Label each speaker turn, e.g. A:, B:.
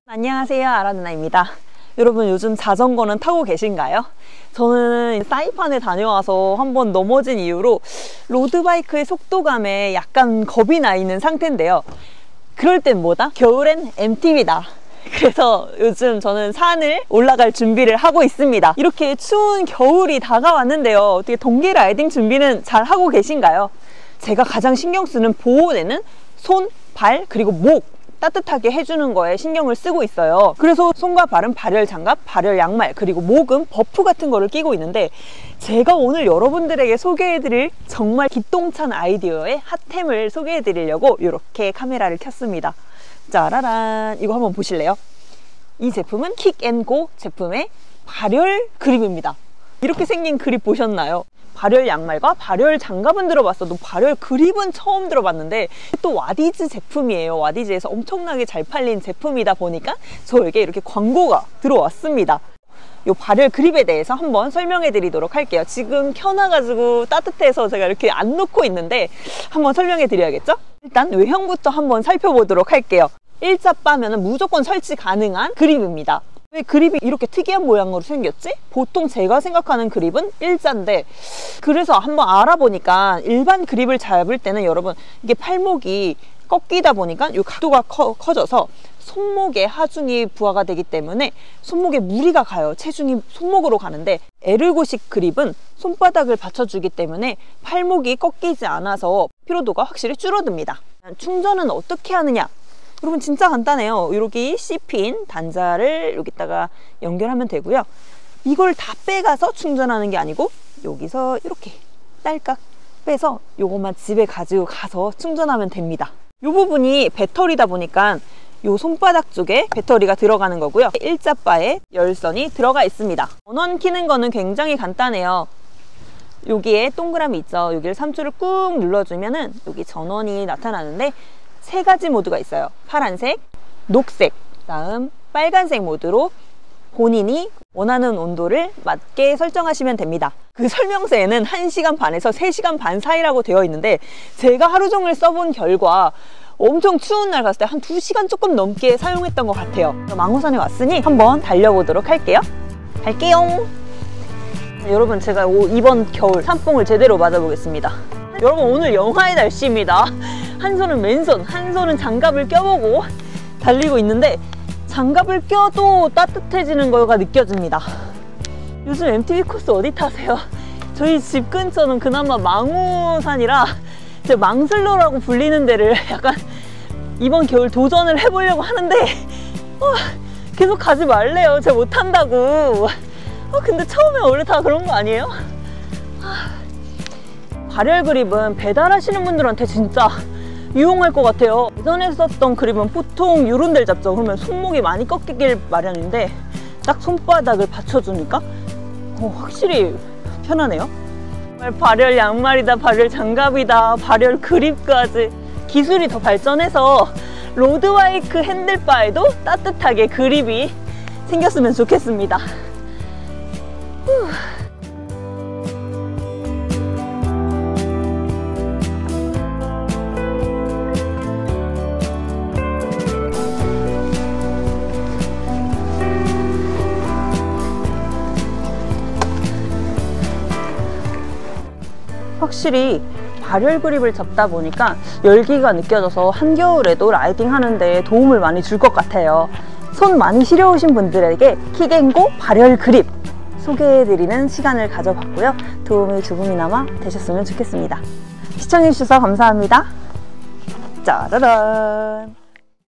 A: 안녕하세요, 아라 누나입니다. 여러분, 요즘 자전거는 타고 계신가요? 저는 사이판에 다녀와서 한번 넘어진 이후로 로드바이크의 속도감에 약간 겁이 나 있는 상태인데요. 그럴 땐 뭐다? 겨울엔 MTB다. 그래서 요즘 저는 산을 올라갈 준비를 하고 있습니다. 이렇게 추운 겨울이 다가왔는데요. 어떻게 동계 라이딩 준비는 잘 하고 계신가요? 제가 가장 신경 쓰는 보호대는 손, 발, 그리고 목 따뜻하게 해주는 거에 신경을 쓰고 있어요. 그래서 손과 발은 발열 장갑, 발열 양말, 그리고 목은 버프 같은 거를 끼고 있는데, 제가 오늘 여러분들에게 소개해드릴 정말 기똥찬 아이디어의 핫템을 소개해드리려고 이렇게 카메라를 켰습니다. 짜라란, 이거 한번 보실래요? 이 제품은 킥앤고 제품의 발열 그립입니다. 이렇게 생긴 그립 보셨나요? 발열 양말과 발열 장갑은 들어봤어도 발열 그립은 처음 들어봤는데, 또 와디즈 제품이에요. 와디즈에서 엄청나게 잘 팔린 제품이다 보니까 저에게 이렇게 광고가 들어왔습니다. 이 발열 그립에 대해서 한번 설명해 드리도록 할게요. 지금 켜놔가지고 따뜻해서 제가 이렇게 안 놓고 있는데 한번 설명해 드려야겠죠? 일단 외형부터 한번 살펴보도록 할게요. 일자바면 무조건 설치 가능한 그립입니다. 왜 그립이 이렇게 특이한 모양으로 생겼지? 보통 제가 생각하는 그립은 일자인데, 그래서 한번 알아보니까 일반 그립을 잡을 때는 여러분 이게 팔목이 꺾이다 보니까 이 각도가 커져서 손목에 하중이 부하가 되기 때문에 손목에 무리가 가요. 체중이 손목으로 가는데, 에르고식 그립은 손바닥을 받쳐주기 때문에 팔목이 꺾이지 않아서 피로도가 확실히 줄어듭니다. 충전은 어떻게 하느냐? 여러분 진짜 간단해요. 여기 C핀 단자를 여기다가 연결하면 되고요. 이걸 다 빼가서 충전하는 게 아니고 여기서 이렇게 딸깍 빼서 요것만 집에 가지고 가서 충전하면 됩니다. 이 부분이 배터리다 보니까 요 손바닥 쪽에 배터리가 들어가는 거고요. 일자바에 열선이 들어가 있습니다. 전원 켜는 거는 굉장히 간단해요. 여기에 동그라미 있죠. 여기를 3초를 꾹 눌러주면은 여기 전원이 나타나는데, 세 가지 모드가 있어요. 파란색, 녹색, 다음 빨간색 모드로 본인이 원하는 온도를 맞게 설정하시면 됩니다. 그 설명서에는 1시간 반에서 3시간 반 사이라고 되어 있는데, 제가 하루 종일 써본 결과 엄청 추운 날 갔을 때 한 2시간 조금 넘게 사용했던 것 같아요. 망우산에 왔으니 한번 달려보도록 할게요. 갈게요. 여러분, 제가 이번 겨울 산봉을 제대로 맞아보겠습니다. 여러분, 오늘 영하의 날씨입니다. 한 손은 맨손, 한 손은 장갑을 껴보고 달리고 있는데, 장갑을 껴도 따뜻해지는 거가 느껴집니다. 요즘 MTB 코스 어디 타세요? 저희 집 근처는 그나마 망우산이라 제 망슬로라고 불리는 데를 약간 이번 겨울 도전을 해보려고 하는데 계속 가지 말래요. 제가 못한다고. 근데 처음에 원래 다 그런 거 아니에요? 발열 그립은 배달하시는 분들한테 진짜 유용할 것 같아요. 예전에 썼던 그립은 보통 이런 데를 잡죠. 그러면 손목이 많이 꺾이길 마련인데, 딱 손바닥을 받쳐주니까 확실히 편하네요. 발열 양말이다, 발열 장갑이다, 발열 그립까지 기술이 더 발전해서 로드바이크 핸들바에도 따뜻하게 그립이 생겼으면 좋겠습니다. 확실히 발열 그립을 잡다 보니까 열기가 느껴져서 한겨울에도 라이딩 하는데 도움을 많이 줄 것 같아요. 손 많이 시려우신 분들에게 킥앤고 발열 그립 소개해드리는 시간을 가져봤고요. 도움이 조금이나마 되셨으면 좋겠습니다. 시청해주셔서 감사합니다. 짜라란.